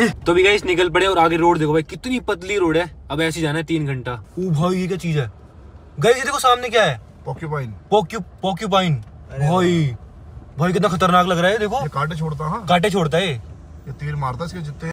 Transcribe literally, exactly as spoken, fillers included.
तो भी गाइस निकल पड़े और आगे रोड देखो भाई कितनी पतली रोड है। अब ऐसे जाना है तीन घंटा। ओ भाई ये क्या चीज है गाइस, ये देखो सामने क्या है, पोक्यूपाइन। पोक्यू पोक्यूपाइन भाई भाई कितना खतरनाक लग रहा है। देखो ये कांटे छोड़ता है। हाँ कांटे छोड़ता है, ये तीर मारता है इसके जितने